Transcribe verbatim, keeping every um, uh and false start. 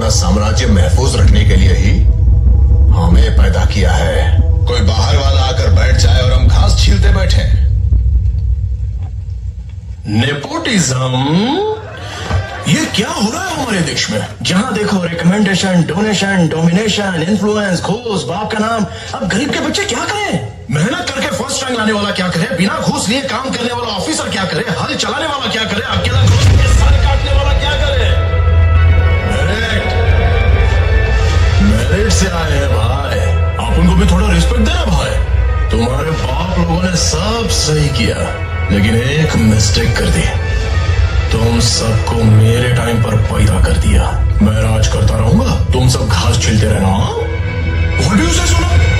अपना साम्राज्य महफूज रखने के लिए ही हमें पैदा किया है। कोई बाहर वाला आकर बैठ जाए और हम घास छीलते बैठे। नेपोटिज्म, ये क्या हो रहा है हमारे देश में? जहां देखो रिकमेंडेशन, डोनेशन, डोमिनेशन, इन्फ्लुएंस, घूस, बाप का नाम। अब गरीब के बच्चे क्या करें? मेहनत करके फर्स्ट रैंक लाने वाला क्या करे? बिना घूस लिए काम करने वाला ऑफिसर क्या करे? हल चलाने वाला क्या करे? अकेला घूस के सर काटने वाला क्या करे? मेरिट मेरिट से आए हैं भाई, आप उनको भी थोड़ा रिस्पेक्ट देना भाई। तुम्हारे बाप लोगों ने सब सही किया, लेकिन एक मिस्टेक कर दी। तुम सबको मेरे टाइम पर पैदा कर दिया। मैं राज करता रहूंगा, तुम सब घास छीलते रहना। व्हाट डू यू से? सुना